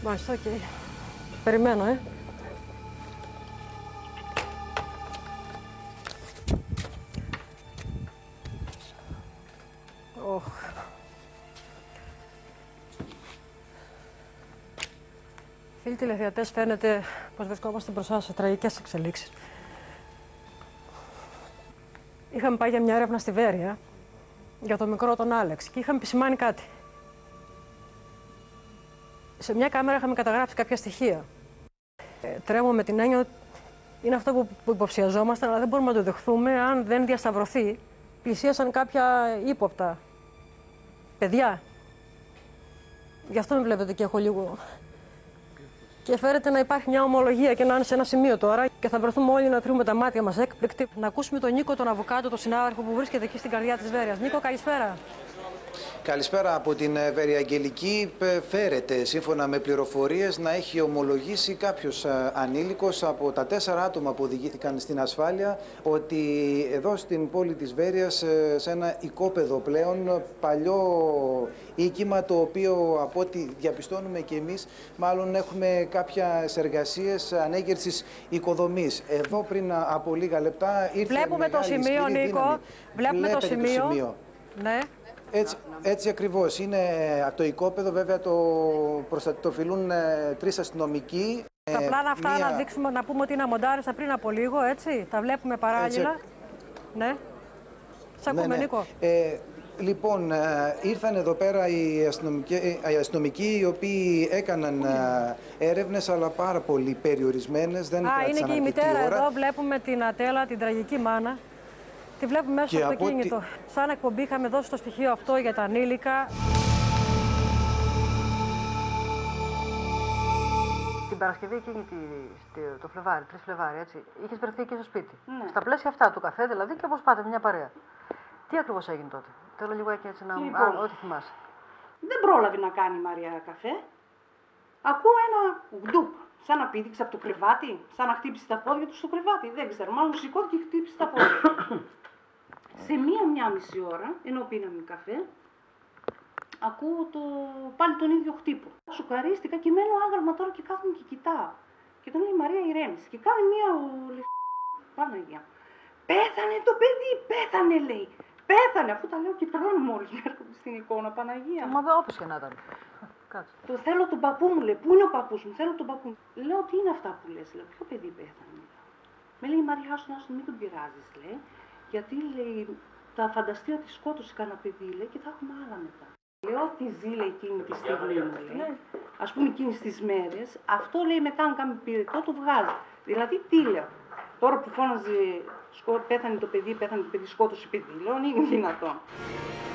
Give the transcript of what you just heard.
Μάλιστα, οκ. Περιμένω, Φίλοι τηλεθεατές, φαίνεται πως βρισκόμαστε μπροστά σε τραγικές εξελίξεις. Είχαμε πάει για μια έρευνα στη Βέρεια για το μικρό τον Άλεξ και είχαμε επισημάνει κάτι. Σε μια κάμερα είχαμε καταγράψει κάποια στοιχεία. Τρέμω με την έννοια ότι είναι αυτό που υποψιαζόμαστε, αλλά δεν μπορούμε να το δεχθούμε αν δεν διασταυρωθεί. Πλησίασαν κάποια ύποπτα παιδιά. Γι' αυτό με βλέπετε και έχω λίγο. Και φέρεται να υπάρχει μια ομολογία και να είναι σε ένα σημείο τώρα και θα βρεθούμε όλοι να τρίβουμε τα μάτια μας έκπληκτοι. Να ακούσουμε τον Νίκο, τον αβοκάτο, τον συνάδελφο που βρίσκεται εκεί στην καρδιά της Βέρειας. Νίκο, καλησπέρα. Καλησπέρα από την Βεριαγγελική. Φέρεται, σύμφωνα με πληροφορίες, να έχει ομολογήσει κάποιος ανήλικος από τα 4 άτομα που οδηγήθηκαν στην ασφάλεια ότι εδώ στην πόλη της Βέρειας, σε ένα οικόπεδο πλέον, παλιό οίκημα, το οποίο από ό,τι διαπιστώνουμε και εμείς, μάλλον έχουμε κάποιες εργασίες ανέγερσης οικοδομής. Εδώ πριν από λίγα λεπτά ήρθε. Βλέπουμε το σημείο, Νίκο. Βλέπουμε το σημείο. Ναι. Έτσι ακριβώς. Είναι το οικόπεδο, βέβαια το φιλούν 3 αστυνομικοί. Τα πλάνα αυτά να δείξουμε, να πούμε ότι είναι αμοντάριστα πριν από λίγο, έτσι. Τα βλέπουμε παράλληλα. Έτσι. Ναι. Σ' ακούμε, Νίκο. Λοιπόν, ήρθαν εδώ πέρα οι αστυνομικοί οι οποίοι έκαναν έρευνες, αλλά πάρα πολύ περιορισμένες. Δεν είναι και η μητέρα εδώ. Βλέπουμε την Ατέλα, την τραγική μάνα. Τη βλέπουμε μέσα στο αυτοκίνητο. Σαν εκπομπή είχαμε δώσει το στοιχείο αυτό για τα ανήλικα. Την Παρασκευή εκείνη το Φλεβάρι, 3 Φλεβάρι, έτσι, είχες βρεθεί εκεί στο σπίτι. Ναι. Στα πλαίσια αυτά του καφέ δηλαδή και όπως πάτε, μια παρέα. Τι ακριβώς έγινε τότε? Θέλω λίγο έτσι να μου ό,τι θυμάσαι. Δεν πρόλαβε να κάνει η Μαρία καφέ. Ακούω ένα γντουπ, σαν να πήδηξε από το κρεβάτι, σαν να χτύπησε τα πόδια του στο κρεβάτι. Δεν ξέρω, μάλλον σηκώθηκε και χτύπησε τα πόδια. Σε μία μισή ώρα, ενώ πίναμε καφέ, ακούω πάλι τον ίδιο χτύπο. Σοκαρίστηκα και μένω άγαλμα τώρα και κάθομαι και κοιτάω. Και τον λέει η Μαρία ηρέμησε. Και κάνει μία Παναγία. Πέθανε το παιδί, πέθανε λέει. Πέθανε, αφού τα λέω και τρώνε μόλις με έρχονται στην εικόνα, Παναγία. Μα όπως και να ήταν. Κάτσε. Το θέλω τον παππού μου, λέει. Πού είναι ο παππούς μου, θέλω τον παππού μου. Λέω, τι είναι αυτά που λες, λέω. Ποιο παιδί πέθανε. Με λέει η Μαρία, άσου μην τον πειράζεις, λέει. Γιατί λέει, θα φανταστεί ότι σκότωσε κανένα παιδί, λέει, και θα έχουμε άλλα μετά. Λέω, τι ζει, λέει, εκείνη τη στιγμή μου, λέει. Ας πούμε, εκείνες τις μέρες, αυτό λέει μετά, αν κάνει πυρετό, το βγάζει. Δηλαδή, τι λέω. Τώρα που φώναζε, πέθανε το παιδί, σκότωσε παιδί, λέω, είναι δυνατόν.